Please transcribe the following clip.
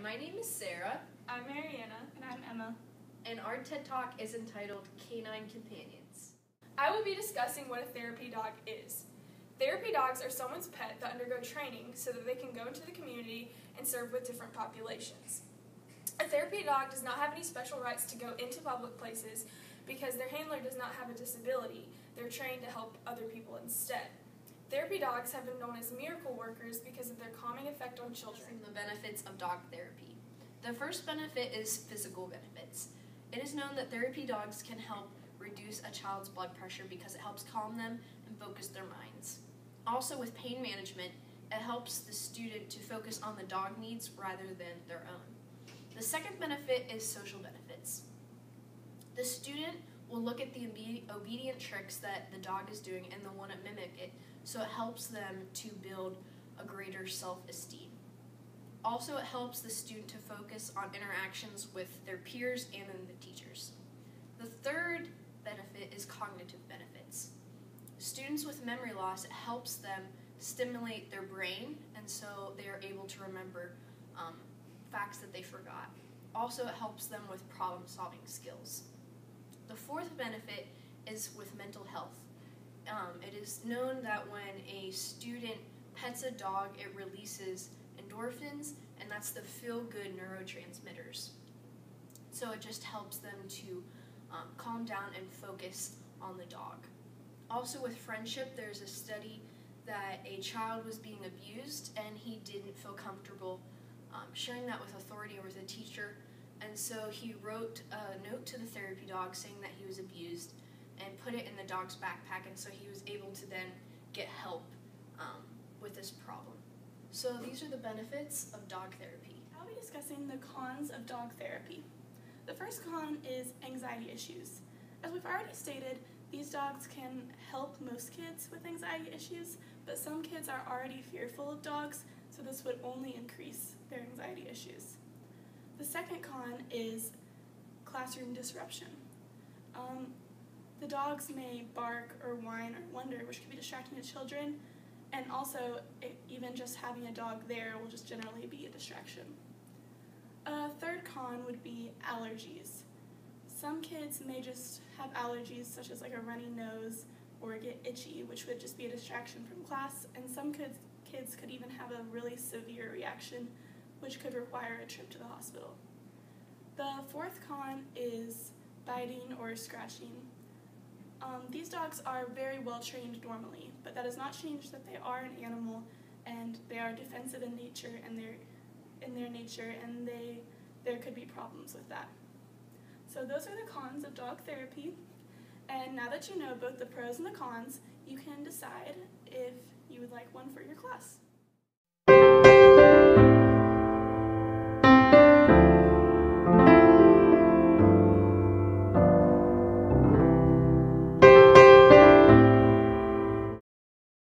my name is Sarah. I'm Mariana. And I'm Emma. And our TED Talk is entitled Canine Companions. I will be discussing what a therapy dog is. Therapy dogs are someone's pet that undergo training so that they can go into the community and serve with different populations. A therapy dog does not have any special rights to go into public places because their handler does not have a disability. They're trained to help other people instead. Therapy dogs have been known as miracle workers because of their calming effect on children. The benefits of dog therapy. The first benefit is physical benefits. It is known that therapy dogs can help reduce a child's blood pressure because it helps calm them and focus their minds. Also, with pain management, it helps the student to focus on the dog needs rather than their own. The second benefit is social benefits. The student will look at the obedient tricks that the dog is doing and they'll want to mimic it, so it helps them to build a greater self-esteem. Also, it helps the student to focus on interactions with their peers and then the teachers. The third benefit is cognitive benefits. Students with memory loss, it helps them stimulate their brain, and so they are able to remember facts that they forgot. Also, it helps them with problem-solving skills. The fourth benefit is with mental health. It is known that when a student pets a dog, it releases endorphins, and that's the feel-good neurotransmitters. So it just helps them to calm down and focus on the dog. Also with friendship, there's a study that a child was being abused and he didn't feel comfortable sharing that with authority or with a teacher, and so he wrote a note to the therapy dog saying that he was abused and put it in the dog's backpack, and so he was able to then get help with this problem. So these are the benefits of dog therapy. I'll be discussing the cons of dog therapy. The first con is anxiety issues. As we've already stated, these dogs can help most kids with anxiety issues, but some kids are already fearful of dogs, so this would only increase their anxiety issues. The second con is classroom disruption. The dogs may bark or whine or wonder, which can be distracting to children, and also even just having a dog there will just generally be a distraction. A third con would be allergies. Some kids may just have allergies such as like a runny nose or get itchy, which would just be a distraction from class, and some kids could even have a really severe reaction, which could require a trip to the hospital. The fourth con is biting or scratching. These dogs are very well trained normally, but that does not change that they are an animal and they are defensive in nature and there could be problems with that. So those are the cons of dog therapy, and now that you know both the pros and the cons, you can decide if you would like one for your class.